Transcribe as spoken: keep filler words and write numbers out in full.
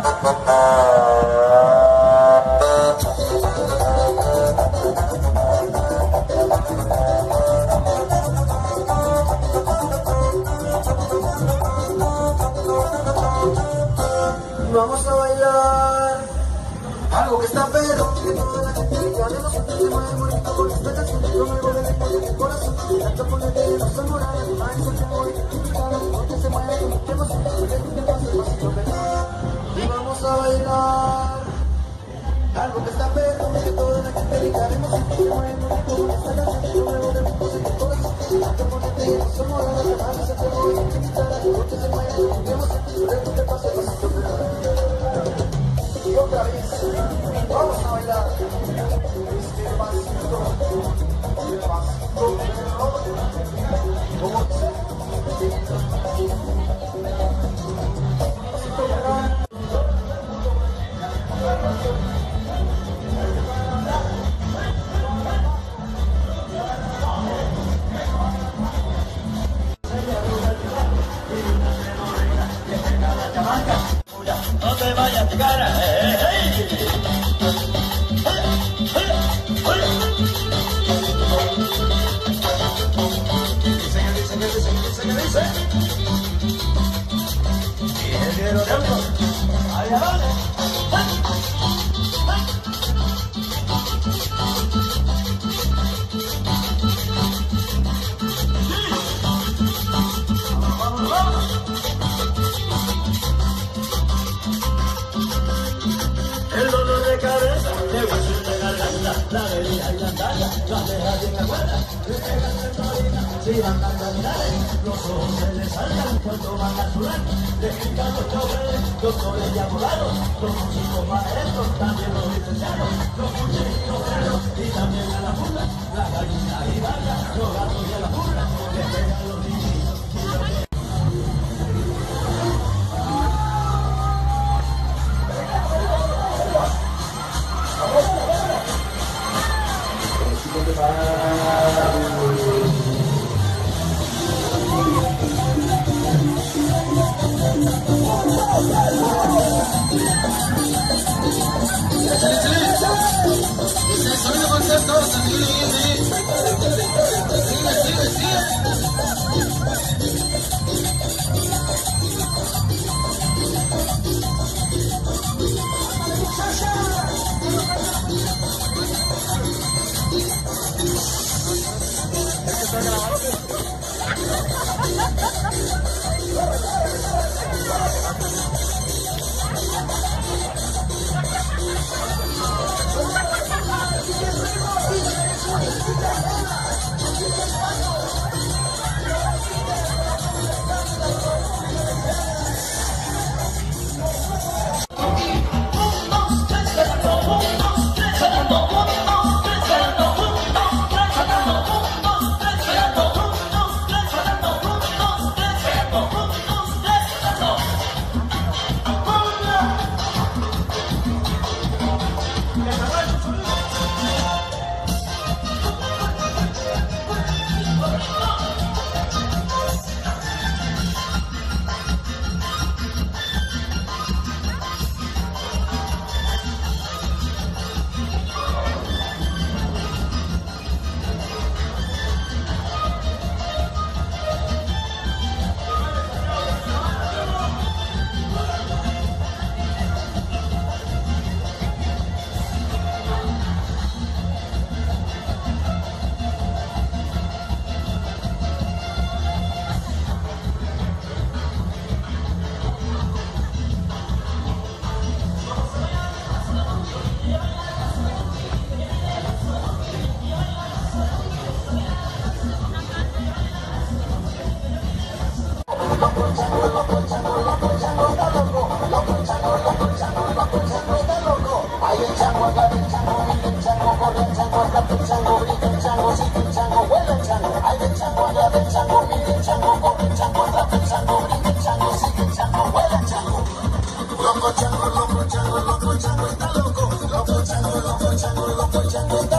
Vamos a bailar algo que está perro, que toda la gente diga de nosotros se mueve bonito con esta canción. Yo me voy de mi corazón, tanto por el que no se muera, ay, porque voy porque se mueve con mucha emoción, porque tú te pasas pasito pegar. Y vamos a bailar algo que está perro, que toda la gente diga de nosotros se mueve bonito con esta canción. Yo me voy de mi corazón, tanto por el que no se muera, ay, se te voy porque se mueve con mucha emoción, porque tú te pasas pasito pegar. Y otra vez, vamos a bailar este pasito, el pasito perro, como dice, pasito perro. No te vayas de cara, hey, hey. Dice que dice que dice que dice que dice. Y el dinero de algo, allá vale. Vamos, vamos. El dolor de cabeza, de hueso de garganta, la bebida y la talla, la deja bien aguanta, le pegan de todita, si van a caminar, los ojos se les salgan cuando van a sudar, le explican los choferes, doctores y abogados, los músicos maestros, también los licenciados, los cuchillos perros y también a la funda, las gallinas y vacas, los gatos y a la burla, le pegan los niñitos y los que... Ese sonido concepto, sigue, sigue, sigue. Loco chango, loco chango, está loco. Loco chango, loco chango, loco chango.